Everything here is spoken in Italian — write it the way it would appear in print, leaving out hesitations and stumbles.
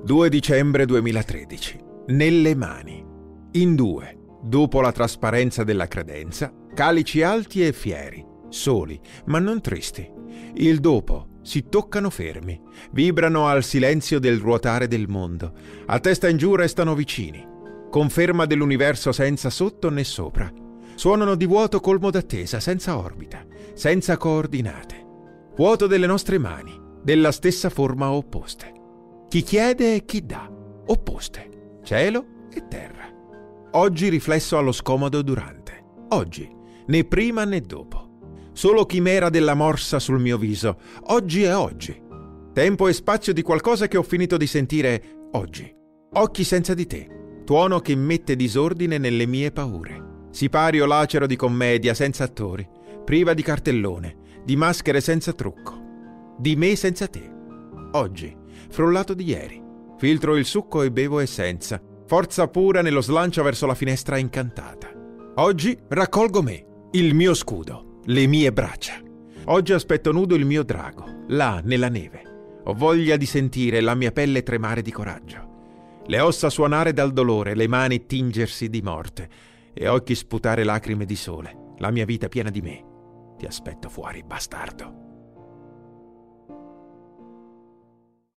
2 dicembre 2013. Nelle mani. In 2. Dopo la trasparenza della credenza, calici alti e fieri, soli, ma non tristi. Il dopo si toccano fermi, vibrano al silenzio del ruotare del mondo. A testa in giù restano vicini. Conferma dell'universo senza sotto né sopra. Suonano di vuoto colmo d'attesa, senza orbita, senza coordinate. Vuoto delle nostre mani, della stessa forma opposte. Chi chiede e chi dà, opposte, cielo e terra. Oggi riflesso allo scomodo durante. Oggi, né prima né dopo. Solo chimera della morsa sul mio viso. Oggi è oggi. Tempo e spazio di qualcosa che ho finito di sentire oggi. Occhi senza di te. Tuono che mette disordine nelle mie paure. Sipario lacero di commedia senza attori. Priva di cartellone. Di maschere senza trucco. Di me senza te. Oggi, frullato di ieri. Filtro il succo e bevo essenza. Forza pura nello slancio verso la finestra incantata. Oggi raccolgo me, il mio scudo, le mie braccia. Oggi aspetto nudo il mio drago, là nella neve. Ho voglia di sentire la mia pelle tremare di coraggio. Le ossa suonare dal dolore, le mani tingersi di morte e occhi sputare lacrime di sole. La mia vita piena di me. Ti aspetto fuori, bastardo.